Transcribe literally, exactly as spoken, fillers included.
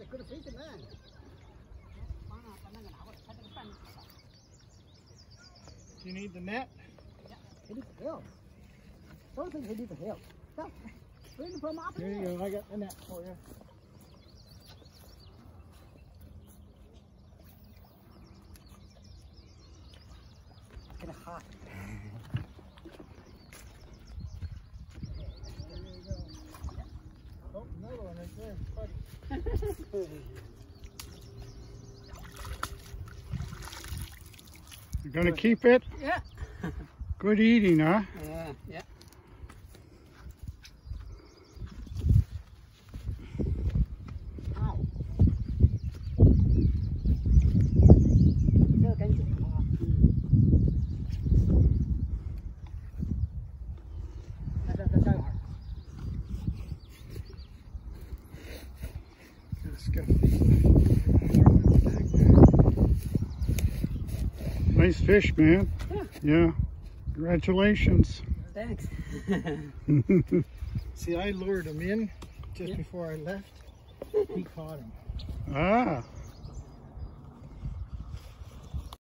Do you need the net? He needs the help. First thing he needs the help. Stop. Bring him from up There you go, I got the net for you. Get a hot. Oh, another one right there, buddy. You're gonna keep it? Yeah. Good eating, huh? Yeah, yeah. Ow. Giờ cánh chụp khó. Ra, ra, ra, ra. Let's go. Nice fish, man. Yeah. Yeah. Congratulations. Thanks. See, I lured him in just yeah. before I left. He caught him. Ah.